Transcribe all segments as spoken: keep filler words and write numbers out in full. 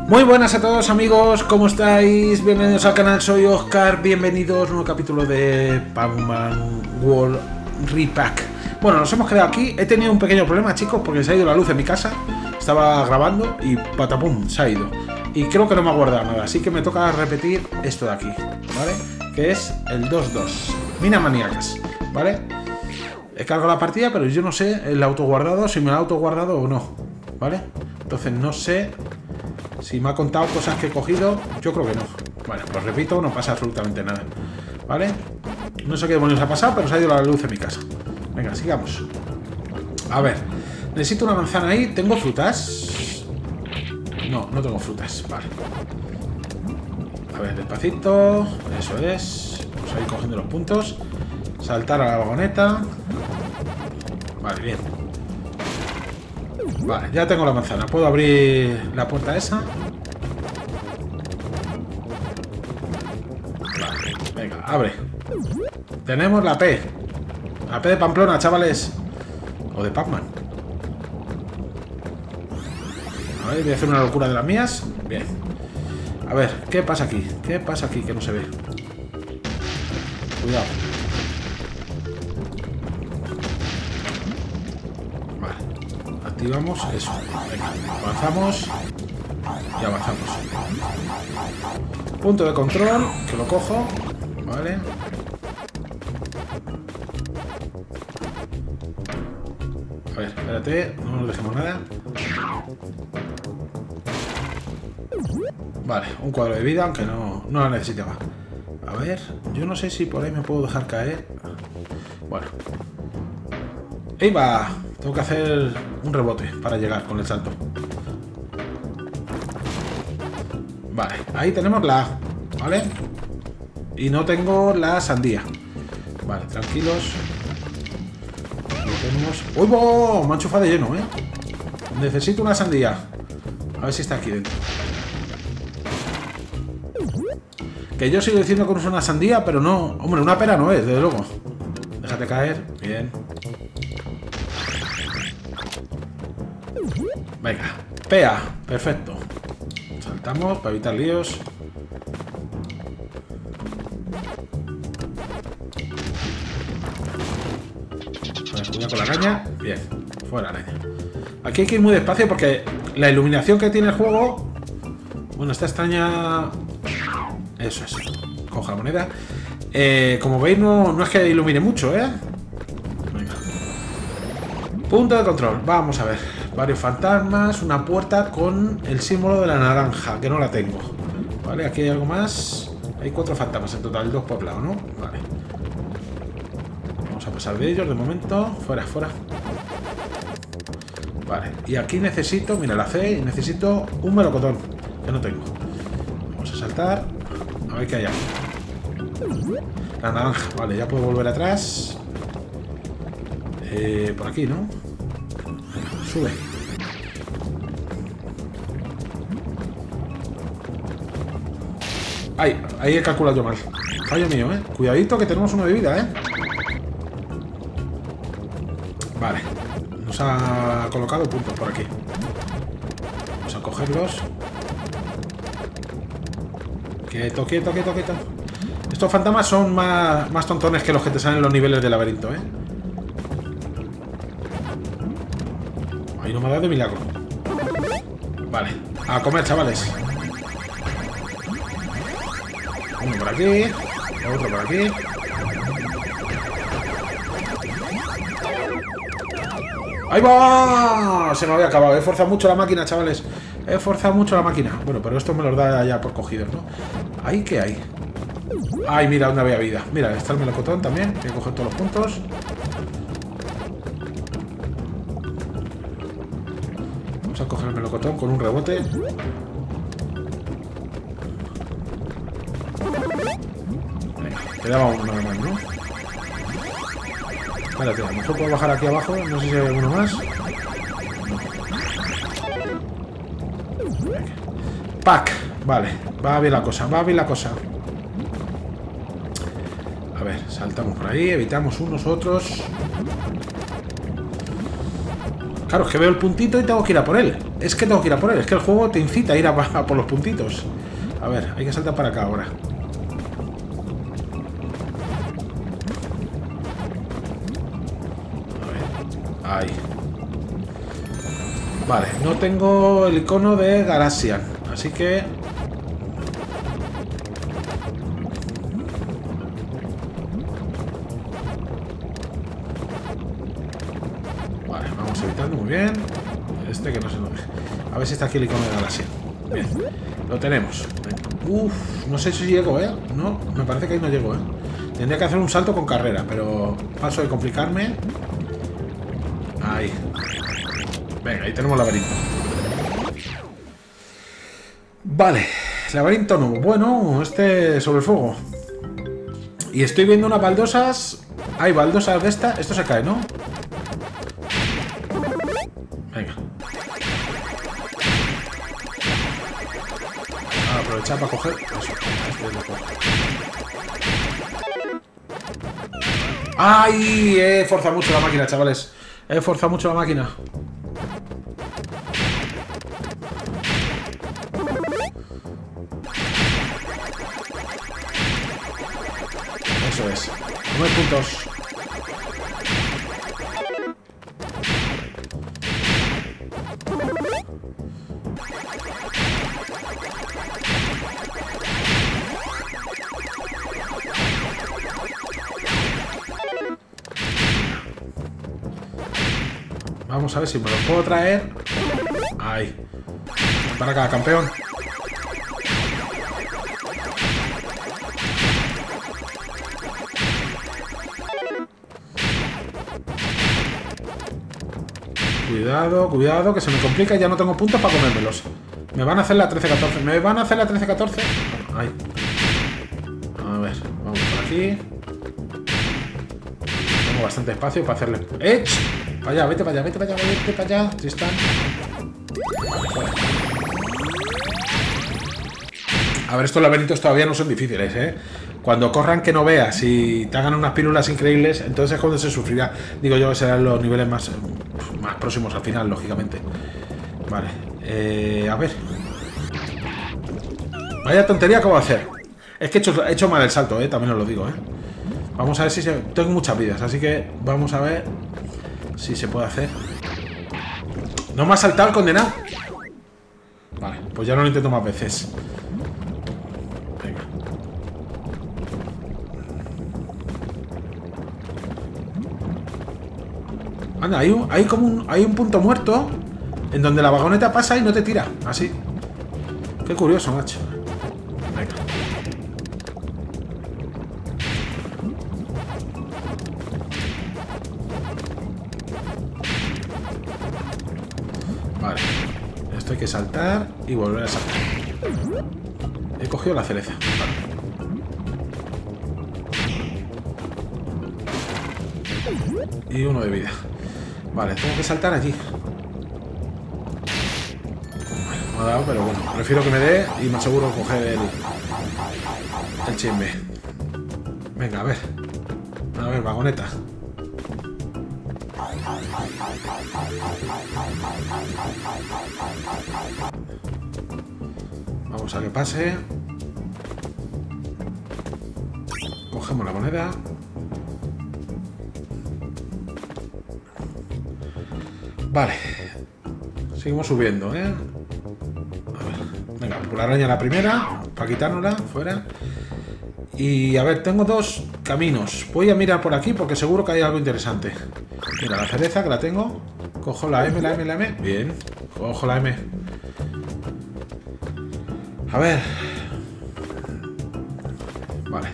Muy buenas a todos amigos, ¿cómo estáis? Bienvenidos al canal, soy Oscar, bienvenidos a un nuevo capítulo de Pac-Man World Repack. Bueno, nos hemos quedado aquí, he tenido un pequeño problema, chicos, porque se ha ido la luz en mi casa. Estaba grabando y patapum, se ha ido. Y creo que no me ha guardado nada, así que me toca repetir esto de aquí, ¿vale? Que es el dos dos, Mina Maníacas, ¿vale? He cargado la partida, pero yo no sé el autoguardado, si me lo ha autoguardado o no, ¿vale? Entonces no sé si me ha contado cosas que he cogido. Yo creo que no. Bueno, pues repito, no pasa absolutamente nada, ¿vale? No sé qué demonios ha pasado, pero se ha ido la luz en mi casa. Venga, sigamos. A ver, necesito una manzana ahí. ¿Tengo frutas? No, no tengo frutas, vale. A ver, despacito. Eso es. Vamos a ir cogiendo los puntos. Saltar a la vagoneta. Vale, bien. Vale, ya tengo la manzana. Puedo abrir la puerta esa. Vale, venga, abre. Tenemos la P. La P de Pamplona, chavales. O de Pac-Man. A ver, voy a hacer una locura de las mías. Bien. A ver, ¿qué pasa aquí? ¿Qué pasa aquí que no se ve? Cuidado. Activamos eso. Venga, avanzamos y avanzamos. Punto de control, que lo cojo. Vale. A ver, espérate, no nos dejemos nada. Vale, un cuadro de vida, aunque no, no lo necesitaba. A ver, yo no sé si por ahí me puedo dejar caer. Bueno. ¡Ahí va! Tengo que hacer un rebote para llegar con el salto. Vale, ahí tenemos la A, ¿vale? Y no tengo la sandía. Vale, tranquilos. Lo tenemos. ¡Uy, bo! Me ha enchufado de lleno, ¿eh? Necesito una sandía. A ver si está aquí dentro. Que yo sigo diciendo que no es una sandía, pero no. Hombre, una pera no es, desde luego. Déjate caer. Bien. Venga, P A, perfecto. Saltamos para evitar líos. Vale, cuidado con la araña. Bien, fuera araña. Aquí hay que ir muy despacio porque la iluminación que tiene el juego... Bueno, esta extraña... Eso es. Coja la moneda. Eh, como veis, no, no es que ilumine mucho, ¿eh? Venga. Punto de control. Vamos a ver. Varios fantasmas, una puerta con el símbolo de la naranja, que no la tengo. Vale, aquí hay algo más. Hay cuatro fantasmas en total, dos por lado, ¿no? Vale. Vamos a pasar de ellos de momento. Fuera, fuera. Vale, y aquí necesito, mira la C, y necesito un melocotón, que no tengo. Vamos a saltar. A ver qué hay aquí. La naranja, vale, ya puedo volver atrás. Eh, por aquí, ¿no? Sube. Ahí, ahí he calculado yo mal. Fallo mío, ¿eh? Cuidadito que tenemos una de vida, ¿eh? Vale. Nos ha colocado puntos por aquí. Vamos a cogerlos. Quieto, quieto, quieto, quieto. Estos fantasmas son más, más tontones que los que te salen en los niveles de laberinto, ¿eh? Ahí no me ha dado de milagro. Vale, a comer, chavales. Uno por aquí, otro por aquí. ¡Ahí va! Se me había acabado. He forzado mucho la máquina, chavales. He forzado mucho la máquina. Bueno, pero esto me los da ya por cogidos, ¿no? ¿Ahí qué hay? ¡Ay, mira dónde había vida! Mira, está el melocotón también. Voy a coger todos los puntos. Vamos a coger el melocotón con un rebote. Venga, quedaba uno nada más, ¿no? Espérate, a lo mejor puedo bajar aquí abajo. No sé si hay alguno más. Venga. Pack. Vale, va bien la cosa, va bien la cosa. A ver, saltamos por ahí, evitamos unos otros. Claro, es que veo el puntito y tengo que ir a por él. Es que tengo que ir a por él. Es que el juego te incita a ir a, a por los puntitos. A ver, hay que saltar para acá ahora. A ver. Ahí. Vale, no tengo el icono de Galaxian. Así que... Vale, vamos evitando muy bien. Este que no se nos deje. A ver si está aquí el icono de Galaxian. Bien, lo tenemos. Uf, no sé si llego, ¿eh? No, me parece que ahí no llego, ¿eh? Tendría que hacer un salto con carrera, pero paso de complicarme. Ahí. Venga, ahí tenemos laberinto. Vale, laberinto nuevo. Bueno, este sobre el fuego. Y estoy viendo unas baldosas. Hay baldosas de esta. Esto se cae, ¿no? Venga. A aprovechar para coger. Eso. ¡Ay! He forzado mucho la máquina, chavales. He forzado mucho la máquina. Eso es. nueve puntos. Vamos a ver si me lo puedo traer. Ahí. Para acá, campeón. Cuidado, cuidado, que se me complica y ya no tengo puntos para comérmelos. Me van a hacer la trece catorce. Me van a hacer la trece catorce. Ahí. A ver, vamos por aquí. Tengo bastante espacio para hacerle... ¡Eh! Para allá, vete para allá, vete para allá, vete para allá, Tristan. Fuera. A ver, estos laberintos todavía no son difíciles, ¿eh? Cuando corran que no veas y te hagan unas pílulas increíbles, entonces es cuando se sufrirá. Digo yo que serán los niveles más, más próximos al final, lógicamente. Vale, eh, a ver. Vaya tontería que voy a hacer. Es que he hecho, he hecho mal el salto, ¿eh? También os lo digo, ¿eh? Vamos a ver si se... Tengo muchas vidas, así que vamos a ver si se puede hacer. No me ha saltado el condenado. Vale, pues ya no lo intento más veces. Venga. Anda, hay, un, hay como un, hay un punto muerto en donde la vagoneta pasa y no te tira. Así. Qué curioso, macho. Venga. Vale. Esto hay que saltar y volver a saltar. He cogido la cereza. Vale. Y uno de vida. Vale, tengo que saltar allí. Bueno, me ha dado, pero bueno, prefiero que me dé y me aseguro coger el, el chisme. Venga, a ver. A ver, vagoneta. Vamos a que pase. Cogemos la moneda. Vale. Seguimos subiendo, ¿eh? A ver. Venga, por la araña la primera. Para quitárnosla, fuera. Y a ver, tengo dos caminos. Voy a mirar por aquí porque seguro que hay algo interesante. Mira, la cereza que la tengo. Cojo la M, la M, la M. Bien. Cojo la M. A ver. Vale.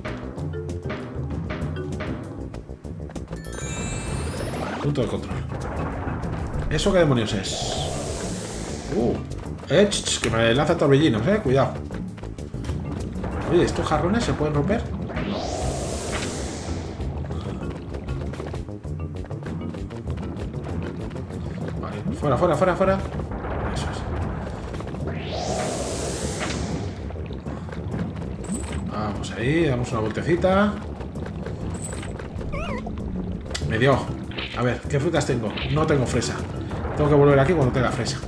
Vale, punto de control. ¿Eso qué demonios es? Uh. Eh, ch, ch, que me lanza torbellinos, eh. Cuidado. Oye, ¿estos jarrones se pueden romper? Vale, fuera, fuera, fuera, fuera. Eso es. Vamos ahí, damos una vueltecita. Me dio. A ver, ¿qué frutas tengo? No tengo fresa. Tengo que volver aquí cuando tenga fresa.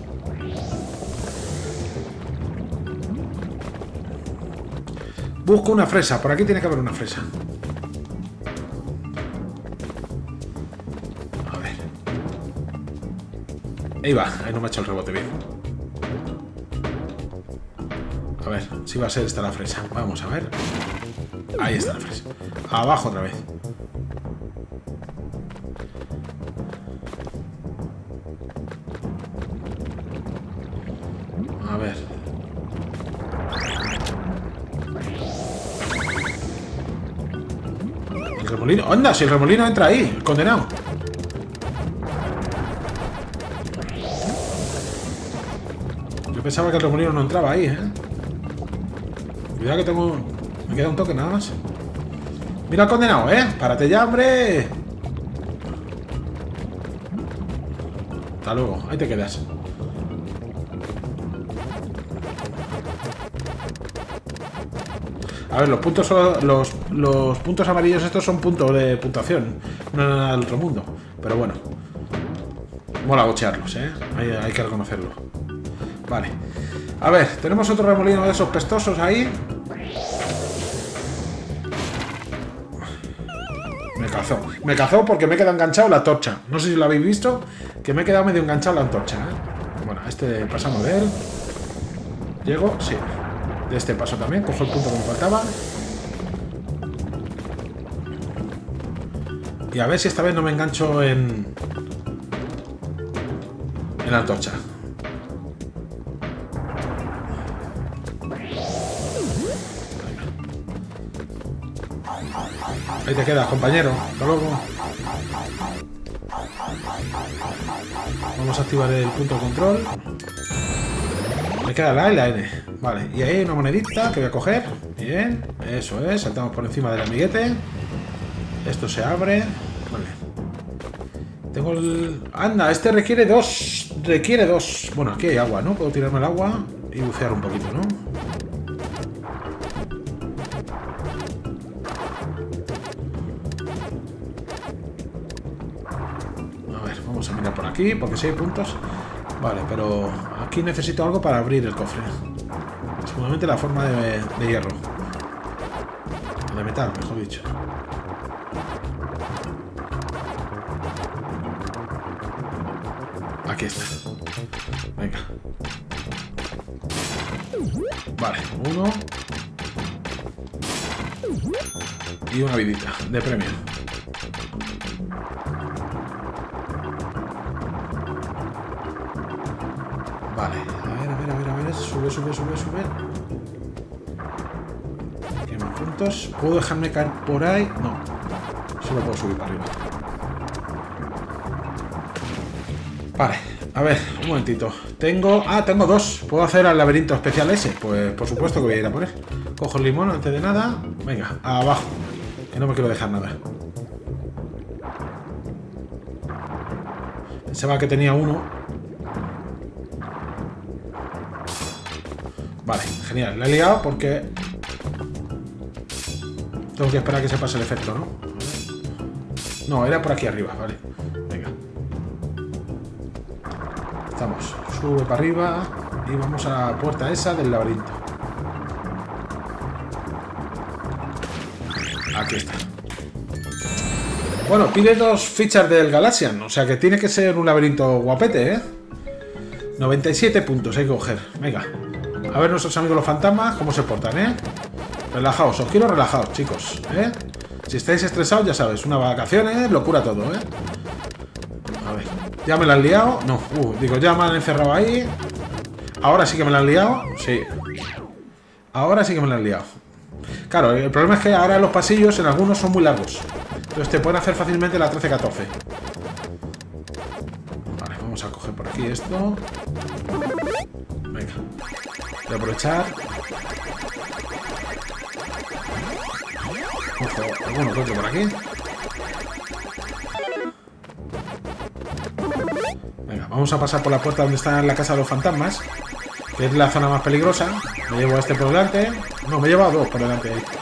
Busco una fresa. Por aquí tiene que haber una fresa. A ver. Ahí va. Ahí no me ha hecho el rebote bien. A ver, si va a ser esta la fresa. Vamos a ver. Ahí está la fresa. Abajo otra vez. A ver. El remolino. ¡Anda! Si el remolino entra ahí. El condenado. Yo pensaba que el remolino no entraba ahí, ¿eh? Cuidado que tengo... Me queda un toque nada más. Mira el condenado, ¿eh? Párate ya, hombre. Hasta luego. Ahí te quedas. A ver, los puntos son, los, los puntos amarillos estos son puntos de puntuación. No es nada del otro mundo. Pero bueno. Mola bochearlos, ¿eh? Hay, hay que reconocerlo. Vale. A ver, tenemos otro remolino de esos pestosos ahí. Me cazó. Me cazó porque me he quedado enganchado la antorcha. No sé si lo habéis visto, que me he quedado medio enganchado la antorcha, ¿eh? Bueno, este pasamos de él. Llego, sí. De este paso también, cojo el punto que me faltaba. Y a ver si esta vez no me engancho en... En la antorcha. Ahí te quedas, compañero. Hasta luego. Vamos a activar el punto de control. Me queda la A y la N. Vale, y ahí hay una monedita que voy a coger. Bien, eso es. Saltamos por encima del amiguete. Esto se abre. Vale. Tengo el... Anda, este requiere dos. Requiere dos. Bueno, aquí hay agua, ¿no? Puedo tirarme el agua y bucear un poquito, ¿no? A ver, vamos a mirar por aquí, porque si hay puntos. Vale, pero aquí necesito algo para abrir el cofre. Seguramente la forma de, de hierro. De metal, mejor dicho. Aquí está. Venga. Vale, uno. Y una vidita de premio. Vale, a ver, a ver, a ver, a ver. Sube, sube, sube, sube. Aquí más puntos. ¿Puedo dejarme caer por ahí? No. Solo puedo subir para arriba. Vale, a ver, un momentito. Tengo... Ah, tengo dos. ¿Puedo hacer el laberinto especial ese? Pues por supuesto que voy a ir a por él. Cojo el limón antes de nada. Venga, abajo. Que no me quiero dejar nada. Pensaba que tenía uno. Vale, genial. La he liado porque... Tengo que esperar a que se pase el efecto, ¿no? No, era por aquí arriba, vale. Venga. Estamos. Sube para arriba y vamos a la puerta esa del laberinto. Aquí está. Bueno, pide dos fichas del Galaxian, o sea que tiene que ser un laberinto guapete, ¿eh? noventa y siete puntos hay que coger. Venga. A ver nuestros amigos los fantasmas cómo se portan, ¿eh? Relajaos, os quiero relajados, chicos, ¿eh? Si estáis estresados, ya sabes, unas vacaciones, locura todo, ¿eh? A ver, ¿ya me la han liado? No, uh, digo, ya me han encerrado ahí. Ahora sí que me la han liado, sí. Ahora sí que me la han liado. Claro, el problema es que ahora los pasillos en algunos son muy largos. Entonces te pueden hacer fácilmente la trece catorce. Vale, vamos a coger por aquí esto. Venga. Voy a aprovechar. Ojo, alguno que otro por aquí. Venga, vamos a pasar por la puerta donde está la casa de los fantasmas, que es la zona más peligrosa. Me llevo a este por delante. No, me he llevado a dos por delante ahí.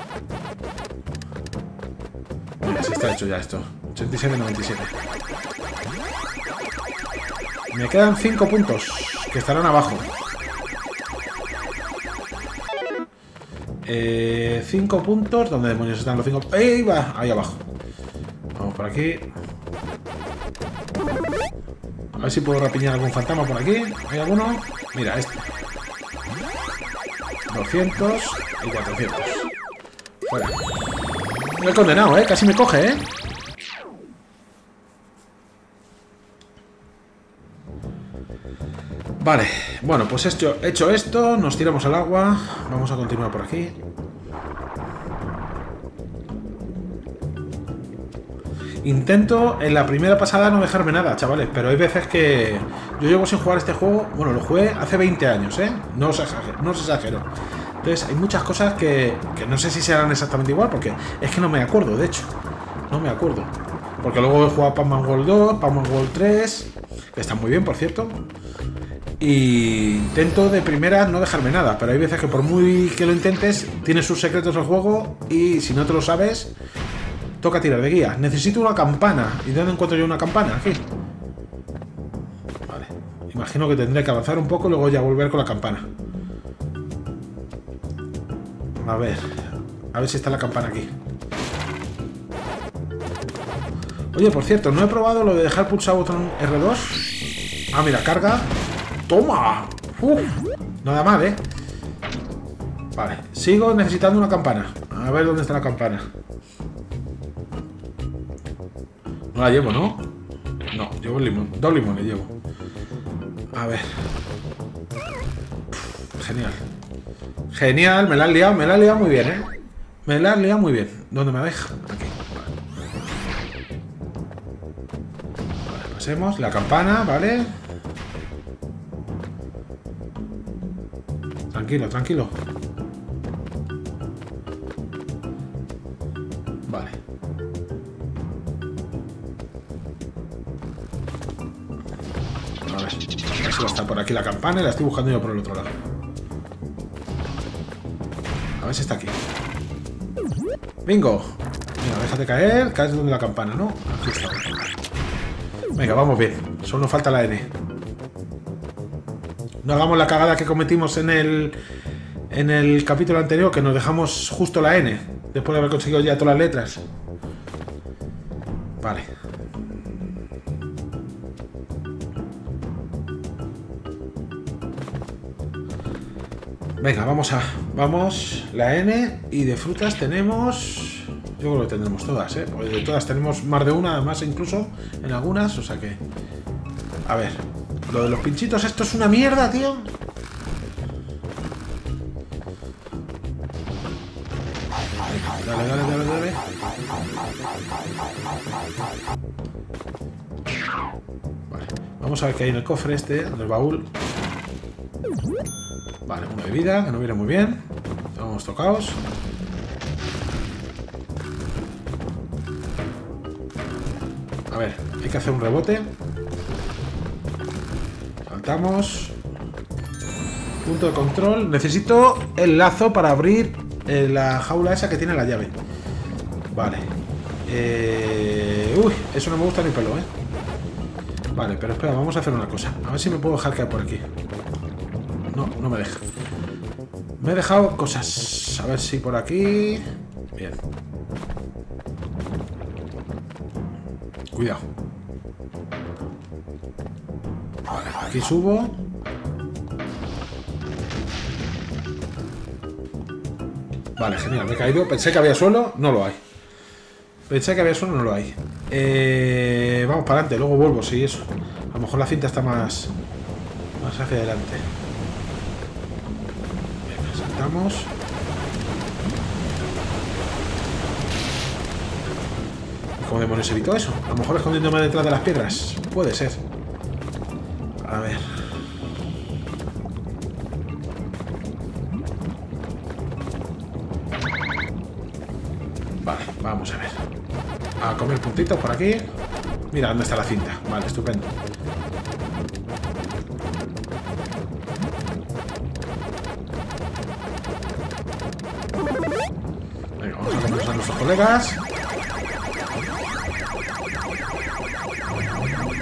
Venga, si está hecho ya esto. ochenta y siete noventa y siete. Me quedan cinco puntos, que estarán abajo. Eh, cinco puntos. ¿Dónde demonios están los cinco? ¡Ahí va! Ahí abajo. Vamos por aquí. A ver si puedo rapiñar algún fantasma por aquí. ¿Hay alguno? Mira, este. doscientos y cuatrocientos. Fuera. Me he condenado, ¿eh? Casi me coge, ¿eh? Vale, bueno, pues hecho, hecho esto, nos tiramos al agua. Vamos a continuar por aquí. Intento en la primera pasada no dejarme nada, chavales, pero hay veces que yo llevo sin jugar este juego. Bueno, lo jugué hace veinte años, ¿eh? No os exagero, no os exagero. Entonces hay muchas cosas que, que no sé si serán exactamente igual, porque es que no me acuerdo, de hecho. No me acuerdo. Porque luego he jugado Pac-Man World dos, Pac-Man World tres, que están muy bien, por cierto. Y intento de primera no dejarme nada, pero hay veces que por muy que lo intentes, tiene sus secretos el juego y si no te lo sabes, toca tirar de guía. Necesito una campana. ¿Y dónde encuentro yo una campana? Aquí. Vale. Imagino que tendré que avanzar un poco y luego ya volver con la campana. A ver. A ver si está la campana aquí. Oye, por cierto, no he probado lo de dejar pulsado botón R dos. Ah, mira, carga. ¡Toma! Uf, nada mal, ¿eh? Vale, sigo necesitando una campana. A ver dónde está la campana. No la llevo, ¿no? No, llevo el limón. Dos limones llevo. A ver. Uf, genial. Genial, me la has liado, me la has liado muy bien, ¿eh? Me la has liado muy bien. ¿Dónde me deja? Aquí. Vale, pasemos. La campana, ¿vale? Tranquilo, tranquilo. Vale. A ver, a ver si va a estar por aquí la campana y la estoy buscando yo por el otro lado. A ver si está aquí. ¡Bingo! Mira, déjate caer. Caes donde la campana, ¿no? Aquí está. Venga, vamos bien. Solo nos falta la N. No hagamos la cagada que cometimos en el en el capítulo anterior, que nos dejamos justo la N después de haber conseguido ya todas las letras. Vale. Venga, vamos a... Vamos, la N. Y de frutas tenemos... Yo creo que tendremos todas, ¿eh? Porque de todas tenemos más de una, además incluso en algunas, o sea que... A ver... Lo de los pinchitos, esto es una mierda, tío. Dale, dale, dale, dale. Vale, vamos a ver qué hay en el cofre este, en el baúl. Vale, una bebida, que no viene muy bien. Estamos tocados. A ver, hay que hacer un rebote. Saltamos. Punto de control. Necesito el lazo para abrir eh, la jaula esa que tiene la llave. Vale. Eh... Uy, eso no me gusta ni pelo, ¿eh? Vale, pero espera, vamos a hacer una cosa. A ver si me puedo dejar caer por aquí. No, no me deja. Me he dejado cosas. A ver si por aquí... Bien. Cuidado. Vale, aquí subo. Vale, genial, me he caído. Pensé que había suelo, no lo hay. Pensé que había suelo, no lo hay. Eh, vamos para adelante, luego vuelvo, sí, eso. A lo mejor la cinta está más, más hacia adelante. Venga, saltamos. ¿Cómo demonios evitó eso? A lo mejor escondiéndome detrás de las piedras. Puede ser. A ver. Vale, vamos a ver. A comer puntitos por aquí. Mira dónde está la cinta. Vale, estupendo. Venga, vamos a comernos a nuestros colegas.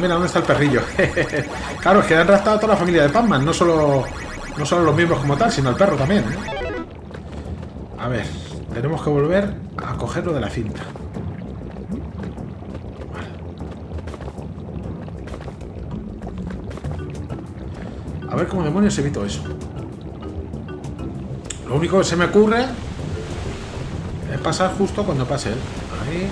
mira, ¿dónde está el perrillo? Claro, es que han raptado a toda la familia de Pac-Man, no solo, no solo los miembros como tal, sino el perro también, ¿eh? A ver, tenemos que volver a cogerlo de la cinta. Vale. A ver cómo demonios evito eso. Lo único que se me ocurre es pasar justo cuando pase él. Ahí.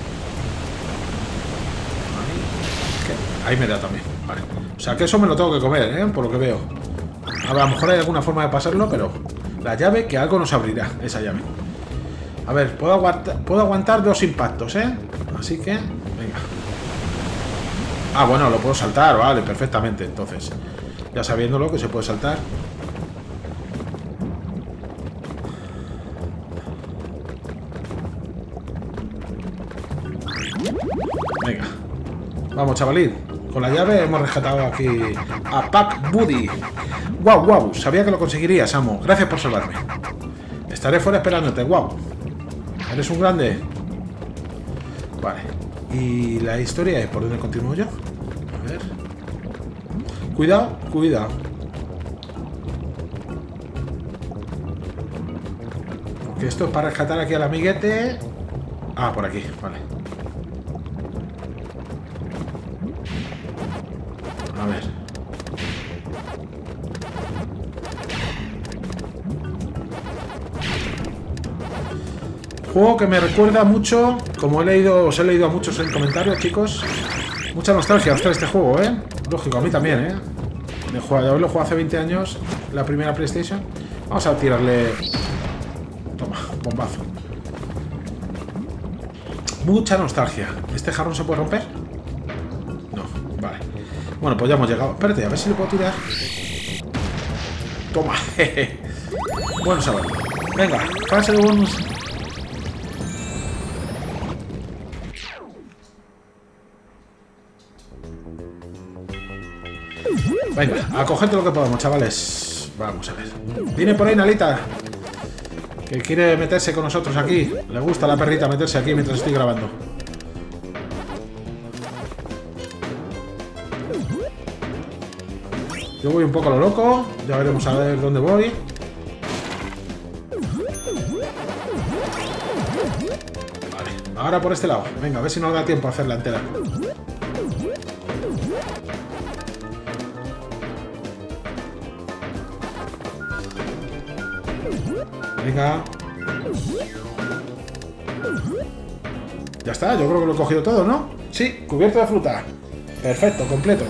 Ahí me da también, vale. O sea que eso me lo tengo que comer, ¿eh? Por lo que veo. A ver, a lo mejor hay alguna forma de pasarlo, pero... La llave, que algo nos abrirá, esa llave. A ver, puedo aguantar, puedo aguantar dos impactos, ¿eh? Así que... Venga. Ah, bueno, lo puedo saltar, vale, perfectamente. Entonces, ya sabiéndolo que se puede saltar. Venga. Vamos, chavalín. Con la llave hemos rescatado aquí a Pac Buddy. Wow, wow, sabía que lo conseguirías, amo. Gracias por salvarme. Estaré fuera esperándote, wow. Eres un grande. Vale. Y la historia es por dónde continúo yo. A ver. Cuidado, cuidado. Porque esto es para rescatar aquí al amiguete. Ah, por aquí, vale. A ver. Juego que me recuerda mucho, como he leído, os he leído a muchos en comentarios, chicos. Mucha nostalgia, ostras, este juego, ¿eh? Lógico, a mí también, ¿eh? De haberlo jugado hace veinte años, la primera PlayStation. Vamos a tirarle... Toma, bombazo. Mucha nostalgia. ¿Este jarrón se puede romper? No, vale. Bueno, pues ya hemos llegado. Espérate, a ver si le puedo tirar. Toma, jeje. Bueno, saber. Venga, fase de bonus. Venga, a cogerte lo que podamos, chavales. Vamos a ver. Viene por ahí Nalita, que quiere meterse con nosotros aquí. Le gusta a la perrita meterse aquí mientras estoy grabando. Yo voy un poco a lo loco. Ya veremos a ver dónde voy. Vale, ahora por este lado. Venga, a ver si nos da tiempo a hacerla entera. Venga. Ya está, yo creo que lo he cogido todo, ¿no? Sí, cubierto de fruta. Perfecto, completo.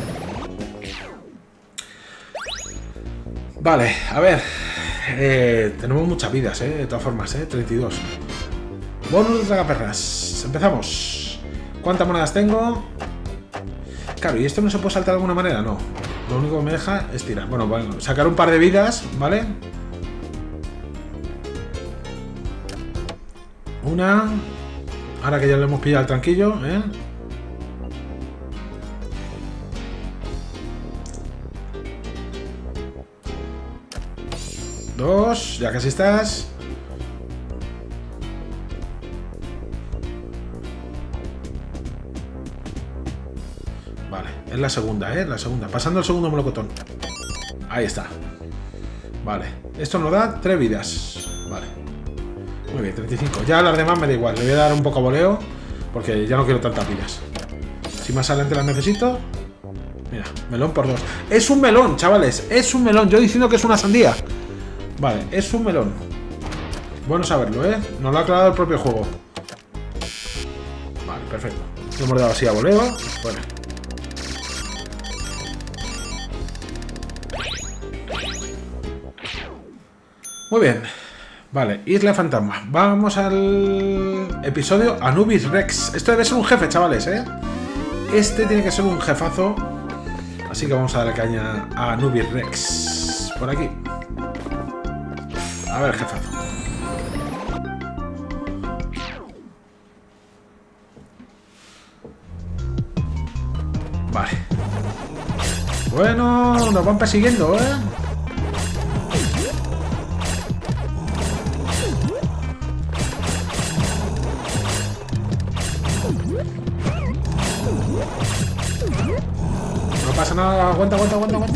Vale, a ver. Eh, tenemos muchas vidas, ¿eh? De todas formas, ¿eh? treinta y dos. Bonus de tragaperras. Empezamos. ¿Cuántas monedas tengo? Claro, ¿y esto no se puede saltar de alguna manera? No. Lo único que me deja es tirar. Bueno, bueno, sacar un par de vidas, ¿vale? Una. Ahora que ya le hemos pillado el tranquillo, ¿eh? Dos, ya casi estás. Vale, es la segunda, ¿eh? La segunda. Pasando el segundo melocotón. Ahí está. Vale, esto nos da tres vidas. Vale. Muy bien, treinta y cinco. Ya las demás me da igual. Le voy a dar un poco a voleo porque ya no quiero tantas vidas. Si más adelante las necesito. Mira, melón por dos. Es un melón, chavales. Es un melón. Yo diciendo que es una sandía. Vale, es un melón. Bueno saberlo, ¿eh? Nos lo ha aclarado el propio juego. Vale, perfecto. Le hemos dado así a voleo. Bueno. Muy bien. Vale, Isla Fantasma. Vamos al episodio Anubis Rex. Esto debe ser un jefe, chavales, ¿eh? Este tiene que ser un jefazo. Así que vamos a darle caña a Anubis Rex. Por aquí. A ver, jefazo. Vale. Bueno, nos van persiguiendo, ¿eh? pasa nada. Aguanta, aguanta, aguanta, aguanta.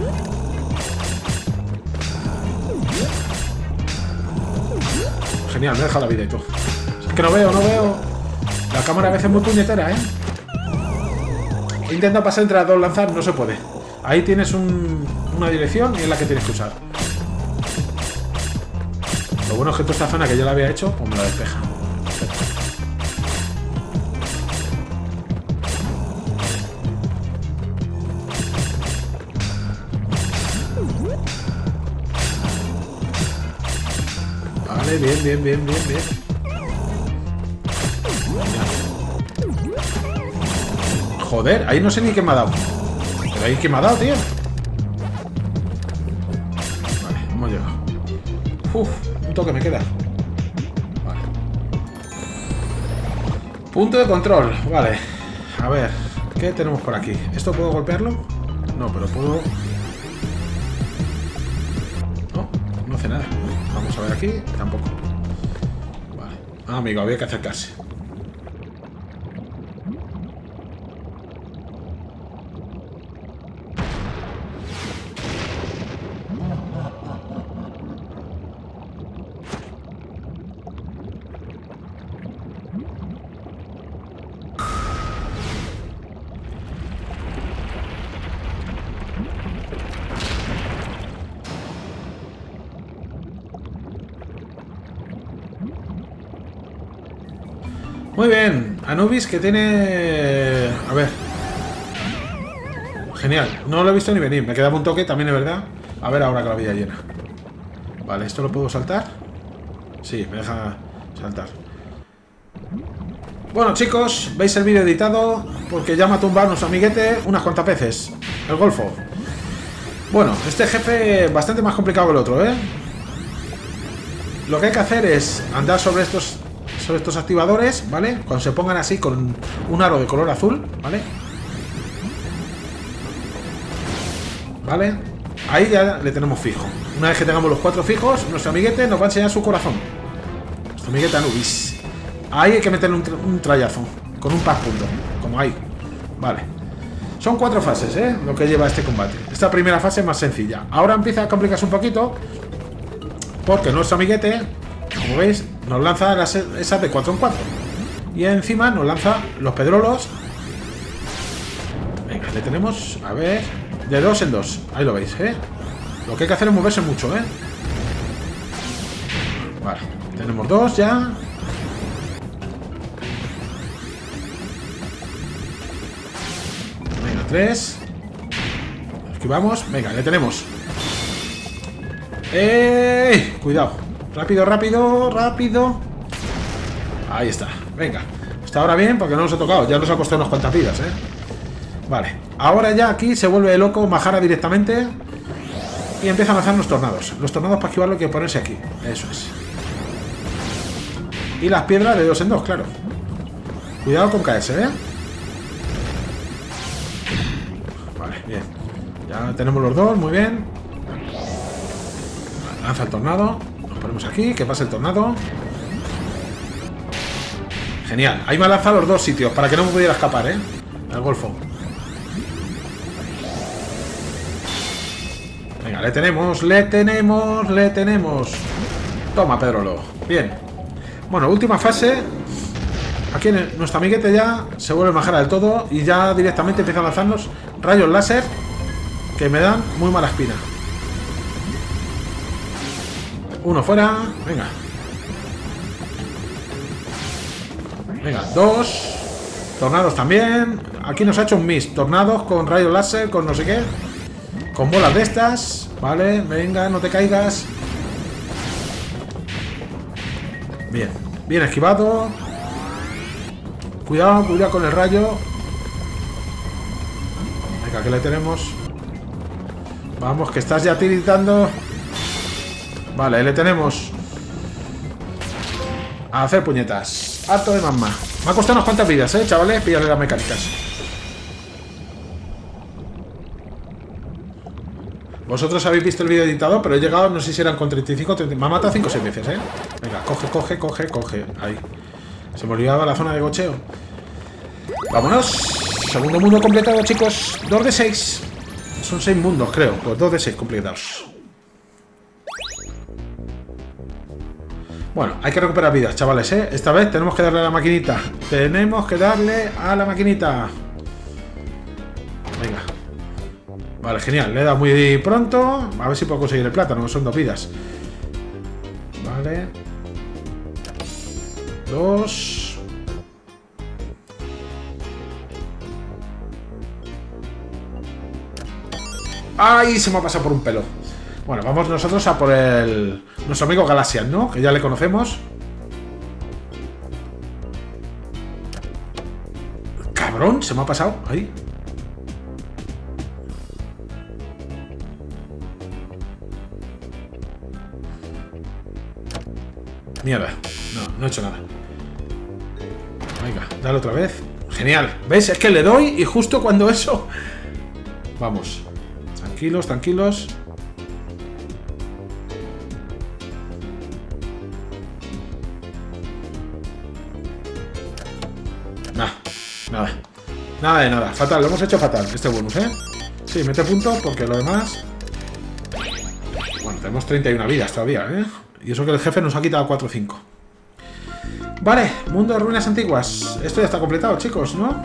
Genial, me deja la vida y todo. Es que no veo, no veo. La cámara a veces es muy puñetera, ¿eh? Intenta pasar entre las dos lanzas, no se puede. Ahí tienes un, una dirección y es la que tienes que usar. Lo bueno es que toda esta zona que ya la había hecho, pues me la despeja. Vale, bien, bien, bien, bien, bien. Joder, ahí no sé ni qué me ha dado. Pero ahí qué me ha dado, tío. Vale, hemos llegado. Uf, un toque me queda. Vale. Punto de control, vale. A ver, ¿qué tenemos por aquí? ¿Esto puedo golpearlo? No, pero puedo... No, no hace nada. Vamos a ver aquí, tampoco. Vale. Ah, amigo, había que acercarse. Muy bien, Anubis que tiene... A ver. Genial, no lo he visto ni venir. Me quedaba un toque, también es verdad. A ver ahora que la vida llena. Vale, ¿esto lo puedo saltar? Sí, me deja saltar. Bueno, chicos, veis el vídeo editado porque ya me ha tumbado nuestro amiguete unas cuantas veces. El golfo. Bueno, este jefe es bastante más complicado que el otro, ¿eh? Lo que hay que hacer es andar sobre estos... sobre estos activadores, ¿vale? Cuando se pongan así con un aro de color azul, ¿vale? ¿Vale? Ahí ya le tenemos fijo. Una vez que tengamos los cuatro fijos, nuestro amiguete nos va a enseñar su corazón. Nuestro amiguete Anubis. Ahí hay que meterle un, tra un trayazo. Con un pack punto. Como ahí. Vale. Son cuatro fases, ¿eh? Lo que lleva este combate. Esta primera fase es más sencilla. Ahora empieza a complicarse un poquito. Porque nuestro amiguete... como veis, nos lanza las, esas de cuatro en cuatro. Y encima nos lanza los pedrolos. Venga, le tenemos, a ver, de dos en dos. Ahí lo veis, ¿eh? Lo que hay que hacer es moverse mucho, ¿eh? Vale, tenemos dos ya. Venga, tres. Esquivamos, venga, le tenemos. ¡Eh! Cuidado. Rápido, rápido, rápido. Ahí está, venga. Está ahora bien porque no nos ha tocado. Ya nos ha costado unas cuantas vidas, ¿eh? Vale, ahora ya aquí se vuelve loco Majara directamente. Y empieza a lanzar los tornados. Los tornados para esquivarlo hay que ponerse aquí. Eso es. Y las piedras de dos en dos, claro. Cuidado con caerse, ¿eh? Vale, bien. Ya tenemos los dos, muy bien. Vale, lanza el tornado. Ponemos aquí, que pase el tornado. Genial, ahí me ha lanzado los dos sitios para que no me pudiera escapar, ¿eh? El golfo. Venga, le tenemos, le tenemos, le tenemos. Toma, Pedrolo. Bien. Bueno, última fase. Aquí en el, nuestro amiguete ya se vuelve Majara del todo y ya directamente empieza a lanzarnos rayos láser que me dan muy mala espina. Uno fuera, venga. Venga, dos. Tornados también. Aquí nos ha hecho un mix. Tornados con rayos láser, con no sé qué. Con bolas de estas. Vale, venga, no te caigas. Bien, bien esquivado. Cuidado, cuidado con el rayo. Venga, que le tenemos. Vamos, que estás ya tiritando. Vale, ahí le tenemos. A hacer puñetas. Harto de mamá. Me ha costado unas cuantas vidas, eh, chavales. Pillarle las mecánicas. Vosotros habéis visto el vídeo editado, pero he llegado, no sé si eran con treinta y cinco, treinta... Me ha matado cinco o seis veces, eh. Venga, coge, coge, coge, coge. Ahí. Se me olvidaba la zona de gocheo. Vámonos. Segundo mundo completado, chicos. dos de seis. Son seis mundos, creo. Pues dos de seis completados. Bueno, hay que recuperar vidas, chavales, ¿eh? Esta vez tenemos que darle a la maquinita. Tenemos que darle a la maquinita. Venga. Vale, genial. Le he dado muy pronto. A ver si puedo conseguir el plátano. Son dos vidas. Vale. Dos. ¡Ay! Se me ha pasado por un pelo. Bueno, vamos nosotros a por el... nuestro amigo Galaxian, ¿no? Que ya le conocemos. ¡Cabrón! Se me ha pasado. Ahí. Mierda. No, no he hecho nada. Venga, dale otra vez. Genial. ¿Ves? Es que le doy y justo cuando eso... Vamos. Tranquilos, tranquilos. Nada, nada. Nada de nada. Fatal, lo hemos hecho fatal. Este bonus, ¿eh? Sí, mete puntos porque lo demás... Bueno, tenemos treinta y una vidas todavía, ¿eh? Y eso que el jefe nos ha quitado cuatro o cinco. Vale, mundo de ruinas antiguas. Esto ya está completado, chicos, ¿no?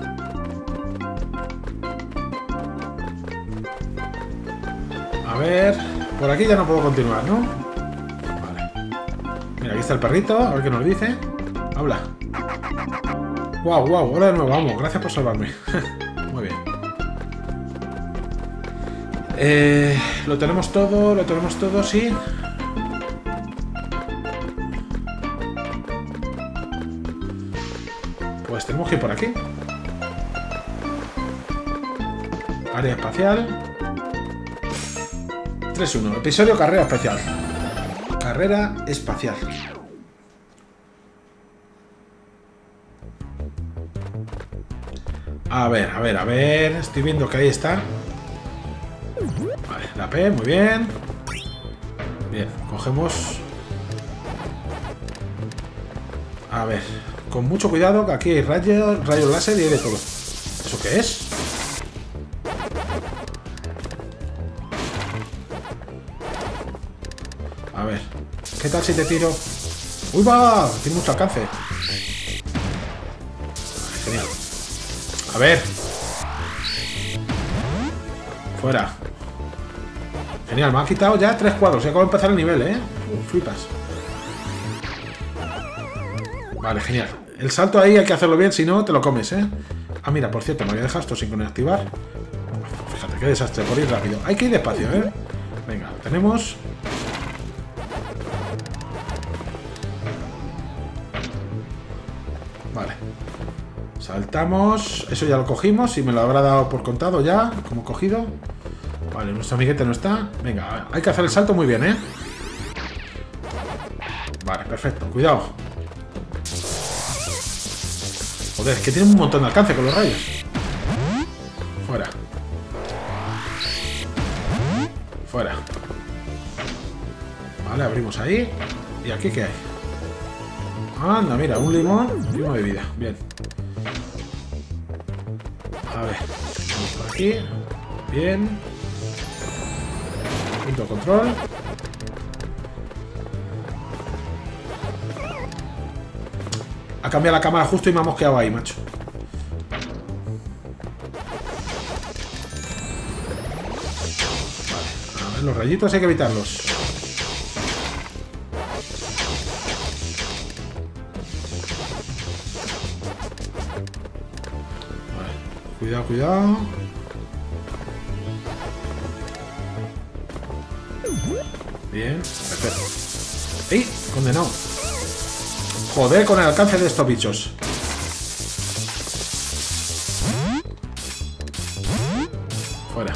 A ver... Por aquí ya no puedo continuar, ¿no? Vale. Mira, aquí está el perrito. A ver qué nos dice. Habla. Wow, wow, hola de nuevo, vamos. Gracias por salvarme. Muy bien. Eh, lo tenemos todo, lo tenemos todo, sí. Pues tenemos que ir por aquí. Área espacial. tres uno. Episodio carrera espacial. Carrera espacial. A ver, a ver, a ver. Estoy viendo que ahí está. Vale, la P, muy bien. Bien, cogemos. A ver, con mucho cuidado, que aquí hay rayos, rayos láser y hay de todo. ¿Eso qué es? A ver, ¿qué tal si te tiro? ¡Uy, va! Tiene mucho alcance. Genial. A ver. Fuera. Genial, me ha quitado ya tres cuadros. Y acabo de empezar el nivel, ¿eh? Uh, flipas. Vale, genial. El salto ahí hay que hacerlo bien, si no te lo comes, ¿eh? Ah, mira, por cierto, me voy a dejar esto sin activar. Fíjate, qué desastre, por ir rápido. Hay que ir despacio, ¿eh? Venga, tenemos... Vale. Saltamos. Eso ya lo cogimos y me lo habrá dado por contado ya, como cogido. Vale, nuestro amiguete no está. Venga, hay que hacer el salto muy bien, ¿eh? Vale, perfecto. Cuidado. Joder, es que tiene un montón de alcance con los rayos. Fuera. Fuera. Vale, abrimos ahí. ¿Y aquí qué hay? Anda, mira, un limón y una bebida. Bien. A ver. Vamos por aquí. Bien. Punto de control. Ha cambiado la cámara justo y me ha mosqueado ahí, macho. Vale. A ver, los rayitos hay que evitarlos. Vale. Cuidado, cuidado. Bien, perfecto. ¡Ey! Condenado. Joder con el alcance de estos bichos. Fuera.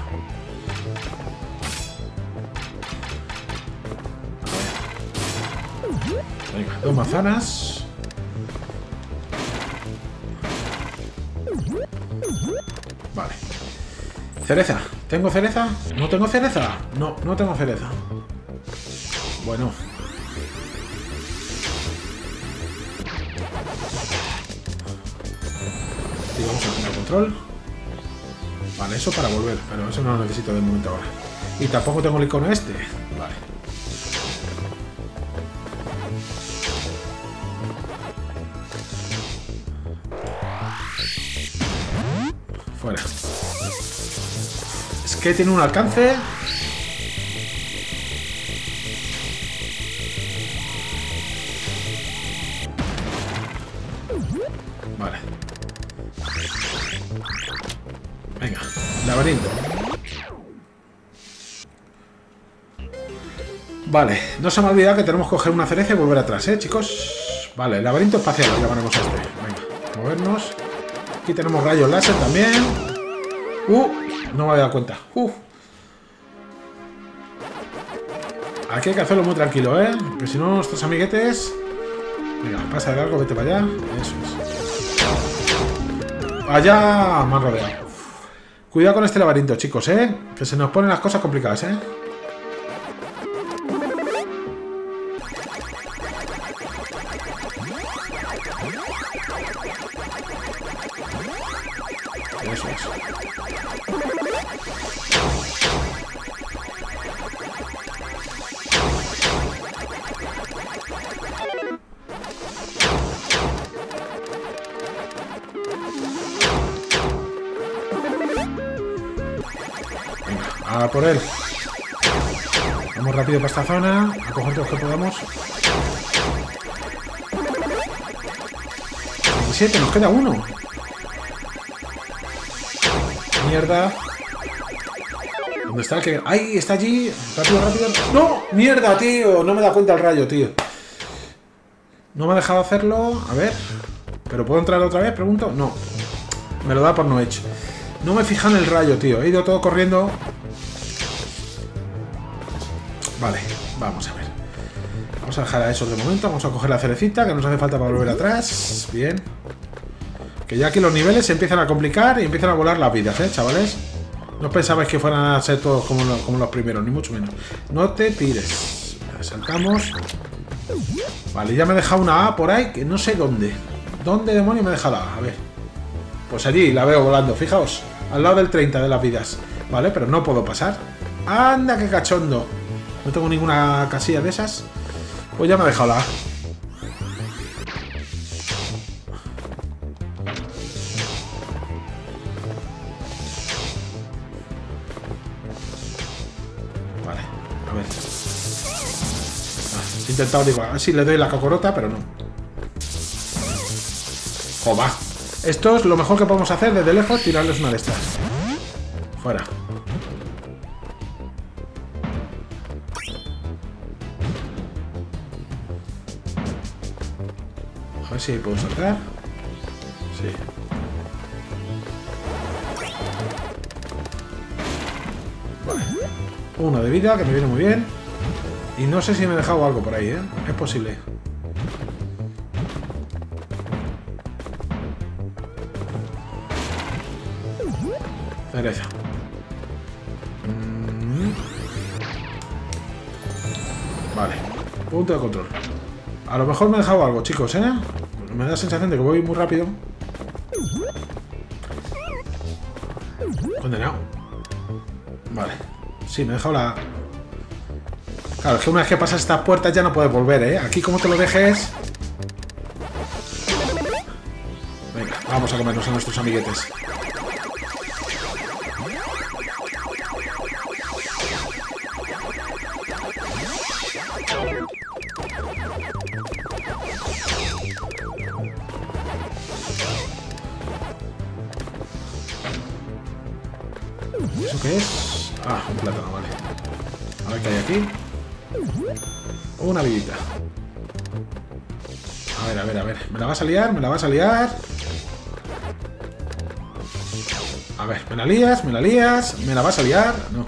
Venga, dos manzanas. Vale. Cereza. ¿Tengo cereza? ¿No tengo cereza? No, no tengo cereza. Bueno. Y vamos a poner control. Vale, eso para volver, pero eso no lo necesito de momento ahora. Y tampoco tengo el icono este. Vale. Fuera. Es que tiene un alcance. Vale. Venga, laberinto. Vale, no se me ha olvidado que tenemos que coger una cereza y volver atrás, ¿eh, chicos? Vale, laberinto espacial, lo llamaremos a este. Venga, movernos. Aquí tenemos rayos láser también. Uh, no me había dado cuenta. Uh. Aquí hay que hacerlo muy tranquilo, ¿eh? Que si no, nuestros amiguetes... Venga, pasa de largo, vete para allá. Eso es. Allá me han rodeado. Cuidado con este laberinto, chicos, ¿eh? Que se nos ponen las cosas complicadas, ¿eh? Eso es. Venga, a por él. Vamos rápido para esta zona. A coger todo lo que podamos. veintisiete, nos queda uno. Mierda. ¿Dónde está el que...? ¡Ay! Está allí. Rápido, rápido. ¡No! ¡Mierda, tío! No me da cuenta el rayo, tío. No me ha dejado hacerlo. A ver. ¿Pero puedo entrar otra vez? Pregunto. No. Me lo da por no hecho. No me fija en el rayo, tío. He ido todo corriendo. Vale. Vamos a ver. Vamos a dejar a esos de momento. Vamos a coger la cerecita que nos hace falta para volver atrás. Bien. Que ya aquí los niveles se empiezan a complicar y empiezan a volar las vidas, ¿eh, chavales? No pensabais que fueran a ser todos como, lo, como los primeros, ni mucho menos. No te tires. Saltamos. Vale, ya me he dejado una A por ahí, que no sé dónde. ¿Dónde demonios me he dejado la A? A ver. Pues allí, la veo volando, fijaos. Al lado del treinta de las vidas. Vale, pero no puedo pasar. ¡Anda, qué cachondo! No tengo ninguna casilla de esas. Pues ya me he dejado la A. He intentado, digo, así le doy la cocorota, pero no. ¡Joba! Esto es lo mejor que podemos hacer desde lejos, tirarles una de estas. Fuera. A ver si puedo saltar. Sí. Vale. Una de vida, que me viene muy bien. Y no sé si me he dejado algo por ahí, ¿eh? Es posible. Cereza. Mm. Vale. Punto de control. A lo mejor me he dejado algo, chicos, ¿eh? Me da la sensación de que voy muy rápido. Condenado. Vale. Sí, me he dejado la... Claro, es que una vez que pasas estas puertas ya no puedes volver, ¿eh? Aquí como te lo dejes... Venga, vamos a comernos a nuestros amiguetes. ¿Eso qué es? Ah, un plátano, vale. A ver qué hay aquí. Una vidita. A ver, a ver, a ver. ¿Me la vas a liar? ¿Me la vas a liar? A ver, ¿me la lías? ¿Me la lías? ¿Me la vas a liar? No.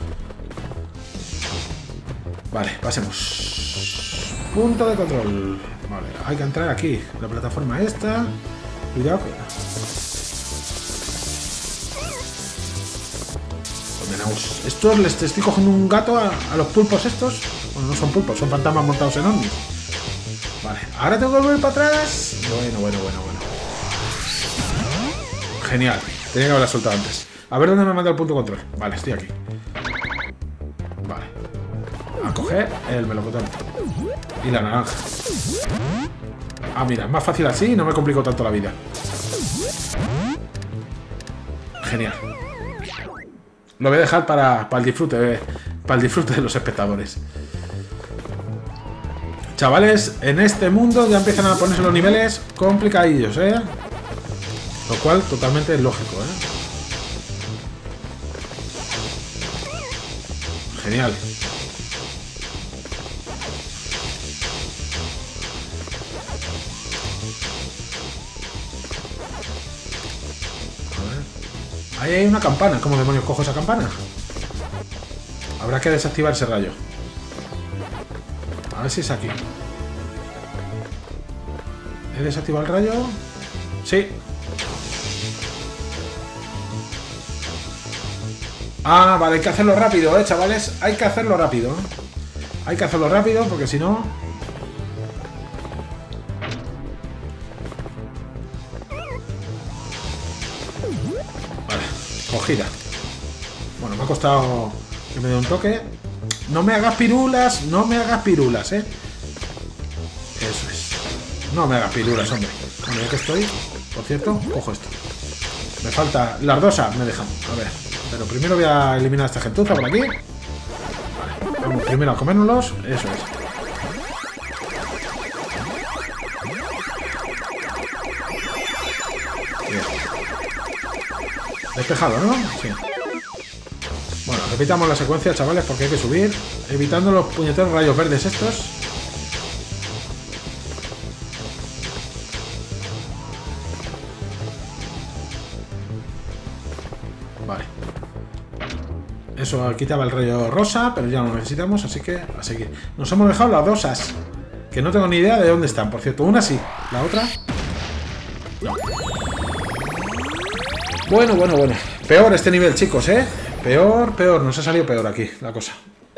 Vale, pasemos. Punto de control. Vale, hay que entrar aquí. La plataforma esta. Cuidado que... Condenaos. Estos les estoy cogiendo un gato a, a los pulpos estos. Bueno, no son pulpos, son fantasmas montados en ovnis. Vale, ahora tengo que volver para atrás. Bueno, bueno, bueno, bueno. Genial. Tenía que haberla soltado antes. A ver dónde me manda el punto control. Vale, estoy aquí. Vale. A coger el melocotón. Y la naranja. Ah, mira, es más fácil así y no me complico tanto la vida. Genial. Lo voy a dejar para, para el disfrute, para el disfrute de los espectadores. Chavales, en este mundo ya empiezan a ponerse los niveles complicadillos, ¿eh? Lo cual totalmente es lógico, ¿eh? Genial. Ahí hay una campana. ¿Cómo demonios cojo esa campana? Habrá que desactivar ese rayo. A ver si es aquí. ¿He desactivado el rayo? Sí. Ah, vale, hay que hacerlo rápido, eh, chavales. Hay que hacerlo rápido. Hay que hacerlo rápido porque si no... Vale, cogida. Bueno, me ha costado que me dé un toque. No me hagas pirulas, no me hagas pirulas, eh. Eso es. No me hagas pirulas, hombre. Bueno, ya que estoy, por cierto, cojo esto. Me falta... La ardosa me dejan. A ver. Pero primero voy a eliminar a esta gentuza por aquí. Vale. Vamos primero a comérnoslos. Eso es. Bien. Despejado, ¿no? Sí. Bueno, repitamos la secuencia, chavales, porque hay que subir. Evitando los puñeteros rayos verdes estos. Vale. Eso quitaba el rayo rosa, pero ya no lo necesitamos, así que a seguir. Nos hemos dejado las dosas, que no tengo ni idea de dónde están, por cierto. Una sí, la otra no. Bueno, bueno, bueno. Peor este nivel, chicos, ¿eh? Peor, peor. Nos ha salido peor aquí la cosa.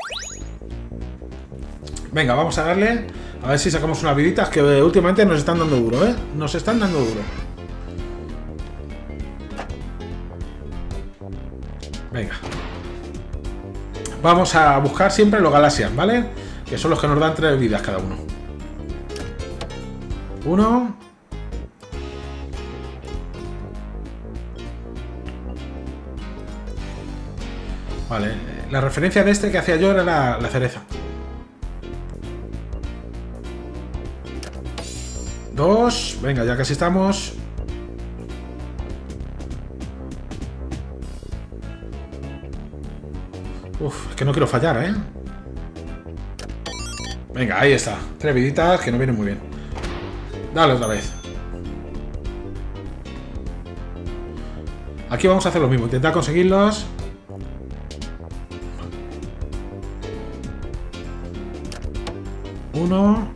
Venga, vamos a darle. A ver si sacamos unas viditas que últimamente nos están dando duro, ¿eh? Nos están dando duro. Venga. Vamos a buscar siempre los Galaxian, ¿vale? Que son los que nos dan tres vidas cada uno. Uno. Vale, la referencia de este que hacía yo era la, la cereza. Dos. Venga, ya casi estamos. Uf, es que no quiero fallar, ¿eh? Venga, ahí está. Tres viditas que no vienen muy bien. Dale otra vez. Aquí vamos a hacer lo mismo. Intentar conseguirlos. Uno.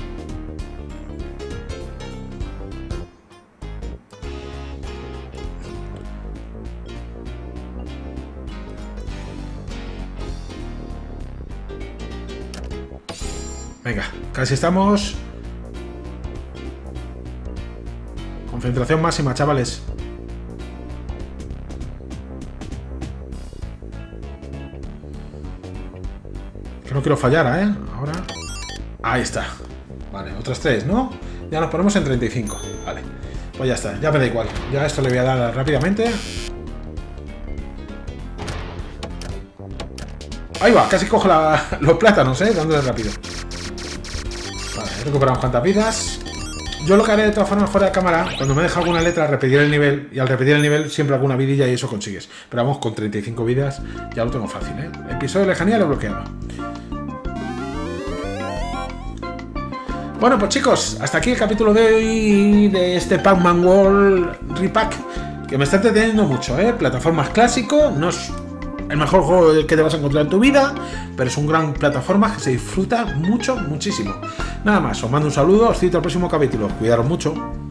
Venga, casi estamos. Concentración máxima, chavales. Que no quiero fallar, ¿eh? Ahora... Ahí está. Vale, otras tres, ¿no? Ya nos ponemos en treinta y cinco. Vale, pues ya está, ya me da igual. Ya esto le voy a dar rápidamente. Ahí va, casi cojo la, los plátanos, ¿eh? Dándole rápido. Vale, recuperamos cuantas vidas. Yo lo que haré de todas formas fuera de cámara, cuando me deja alguna letra, repetir el nivel. Y al repetir el nivel, siempre alguna vidilla y eso consigues. Pero vamos, con treinta y cinco vidas ya lo tengo fácil, ¿eh? Episodio de lejanía lo he bloqueado. Bueno, pues chicos, hasta aquí el capítulo de hoy de este Pac-Man World Repack, que me está entreteniendo mucho, ¿eh? Plataformas clásico, no es el mejor juego que te vas a encontrar en tu vida, pero es un gran plataforma que se disfruta mucho, muchísimo. Nada más, os mando un saludo, os cito al próximo capítulo. Cuidaros mucho.